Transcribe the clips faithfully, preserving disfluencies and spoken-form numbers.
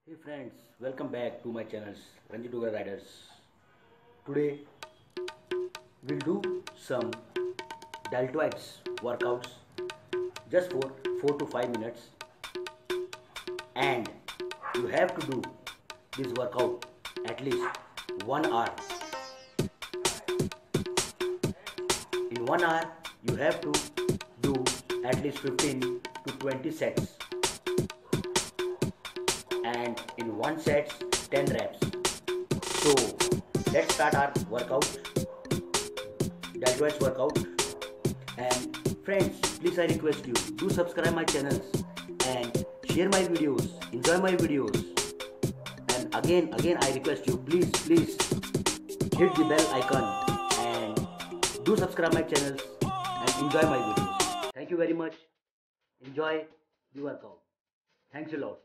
Hey friends, welcome back to my channels Ranjit Dugar Riders. Today we'll do some deltoids workouts just for four to five minutes, and you have to do this workout at least one hour. In one hour you have to do at least fifteen to twenty sets, and in one set ten reps. So let's start our workout, deltoids workout. And friends, please I request you, do subscribe my channels and share my videos, enjoy my videos. And again again I request you, please please hit the bell icon and do subscribe my channels and enjoy my videos. Thank you very much. Enjoy the workout. Thanks a lot.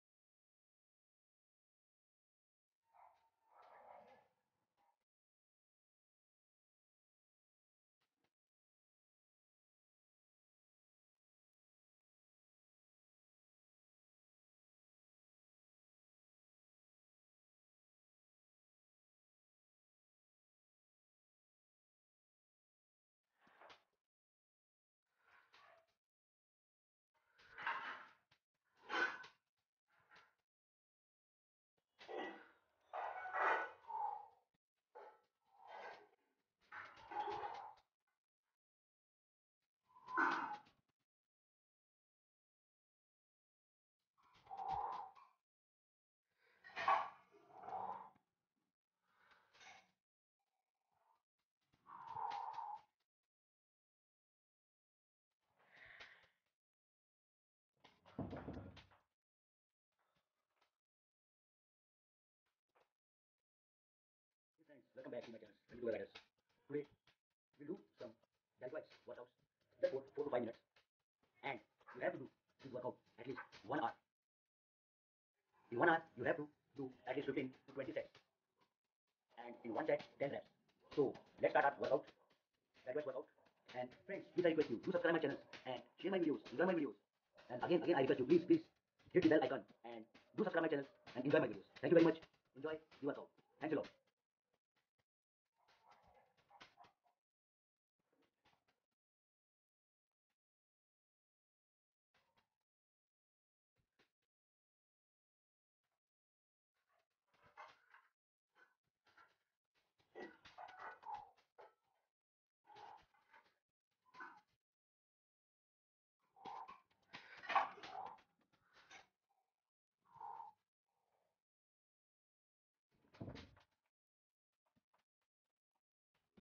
Friends, welcome back to my channel Ranjit Dugar Riders. Today we'll do some deltoids workouts just for four to five minutes, and you have to do this workout at least one hour. In one hour you have to do at least fifteen to twenty sets, and in one set ten reps. So let's start our workout, deltoids workout. And friends, please I request you, do subscribe my channel and share my videos, enjoy my videos. And again again I request you, please please hit the bell icon and do subscribe my channel and enjoy my videos. Thank you very much. Enjoy the workout. Thanks a lot.